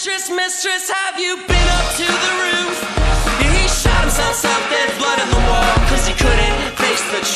Mistress, mistress, have you been up to the roof? He shot himself, there's blood in the wall, cause he couldn't face the